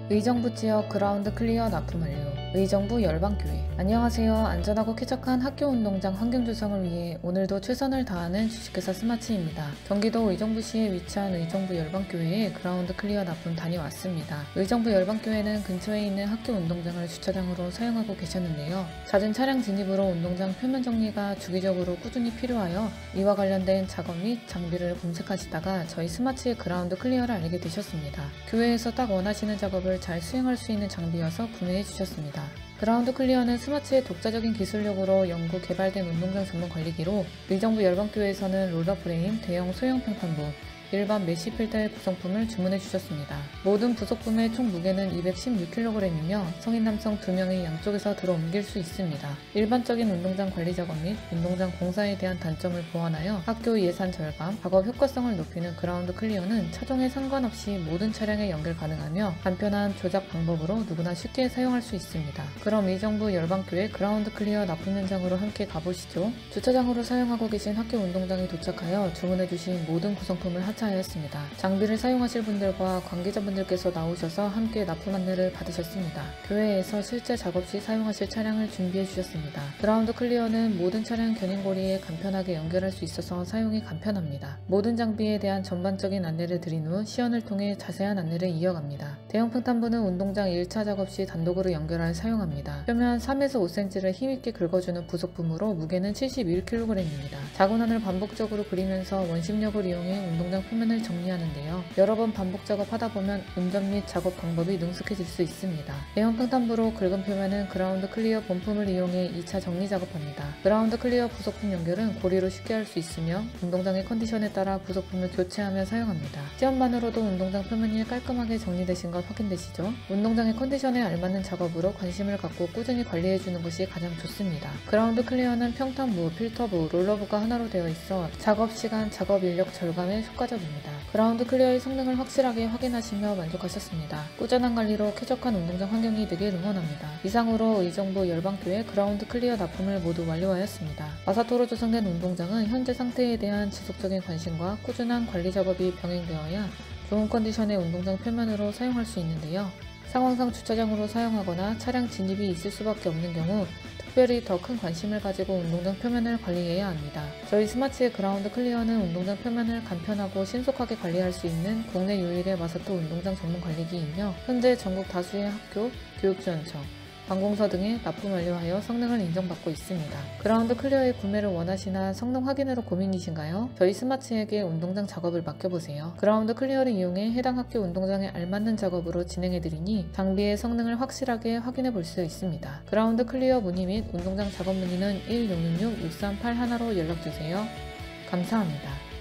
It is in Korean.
의정부 지역 그라운드 클리어 납품 완료. 의정부 열방교회. 안녕하세요. 안전하고 쾌적한 학교 운동장 환경 조성을 위해 오늘도 최선을 다하는 주식회사 스마치입니다. 경기도 의정부시에 위치한 의정부 열방교회에 그라운드 클리어 납품 다녀왔습니다. 의정부 열방교회는 근처에 있는 학교 운동장을 주차장으로 사용하고 계셨는데요. 잦은 차량 진입으로 운동장 표면 정리가 주기적으로 꾸준히 필요하여 이와 관련된 작업 및 장비를 검색하시다가 저희 스마치의 그라운드 클리어를 알게 되셨습니다. 교회에서 딱 원하시는 작업을 잘 수행할 수 있는 장비여서 구매해 주셨습니다. 그라운드 클리어는 스마치의 독자적인 기술력으로 연구 개발된 운동장 전문 관리기로 의정부 열방교회에서는 롤러프레임, 대형 소형 평판부, 일반 메쉬 필터의 구성품을 주문해 주셨습니다. 모든 부속품의 총 무게는 216kg이며 성인 남성 2명이 양쪽에서 들어 옮길 수 있습니다. 일반적인 운동장 관리 작업 및 운동장 공사에 대한 단점을 보완하여 학교 예산 절감, 작업 효과성을 높이는 그라운드 클리어는 차종에 상관없이 모든 차량에 연결 가능하며 간편한 조작 방법으로 누구나 쉽게 사용할 수 있습니다. 그럼 의정부 열방교회 그라운드 클리어 납품 현장으로 함께 가보시죠. 주차장으로 사용하고 계신 학교 운동장에 도착하여 주문해 주신 모든 구성품을 하차하였습니다. 장비를 사용하실 분들과 관계자분들께서 나오셔서 함께 납품 안내를 받으셨습니다. 교회에서 실제 작업 시 사용하실 차량을 준비해 주셨습니다. 그라운드 클리어는 모든 차량 견인고리에 간편하게 연결할 수 있어서 사용이 간편합니다. 모든 장비에 대한 전반적인 안내를 드린 후 시연을 통해 자세한 안내를 이어갑니다. 대형 평탄부는 운동장 1차 작업 시 단독으로 연결하여 사용합니다. 표면 3에서 5cm를 힘있게 긁어주는 부속품으로 무게는 71kg입니다. 자군안을 반복적으로 그리면서 원심력을 이용해 운동장 표면을 정리하는데요. 여러 번 반복 작업하다 보면 운전 및 작업 방법이 능숙해질 수 있습니다. 대형 평탄부로 긁은 표면은 그라운드 클리어 본품을 이용해 2차 정리 작업합니다. 그라운드 클리어 부속품 연결은 고리로 쉽게 할 수 있으며 운동장의 컨디션에 따라 부속품을 교체하며 사용합니다. 시험만으로도 운동장 표면이 깔끔하게 정리되신 것 확인되시죠? 운동장의 컨디션에 알맞는 작업으로 관심을 갖고 꾸준히 관리해주는 것이 가장 좋습니다. 그라운드 클리어는 평탄부, 필터부, 롤러부가 하나로 되어 있어 작업 시간, 작업 인력 절감에 효과적입니다. 그라운드 클리어의 성능을 확실하게 확인하시며 만족하셨습니다. 꾸준한 관리로 쾌적한 운동장 환경이 되길 응원합니다. 이상으로 의정부 열방교회 그라운드 클리어 납품을 모두 완료하였습니다. 마사토로 조성된 운동장은 현재 상태에 대한 지속적인 관심과 꾸준한 관리 작업이 병행되어야 좋은 컨디션의 운동장 표면으로 사용할 수 있는데요. 상황상 주차장으로 사용하거나 차량 진입이 있을 수밖에 없는 경우 특별히 더 큰 관심을 가지고 운동장 표면을 관리해야 합니다. 저희 스마치의 그라운드 클리어는 운동장 표면을 간편하고 신속하게 관리할 수 있는 국내 유일의 마사토 운동장 전문 관리기이며 현재 전국 다수의 학교, 교육지원청, 관공서 등에 납품 완료하여 성능을 인정받고 있습니다. 그라운드 클리어의 구매를 원하시나 성능 확인으로 고민이신가요? 저희 스마치에게 운동장 작업을 맡겨보세요. 그라운드 클리어를 이용해 해당 학교 운동장에 알맞는 작업으로 진행해드리니 장비의 성능을 확실하게 확인해 볼 수 있습니다. 그라운드 클리어 문의 및 운동장 작업 문의는 1666-6381로 연락주세요. 감사합니다.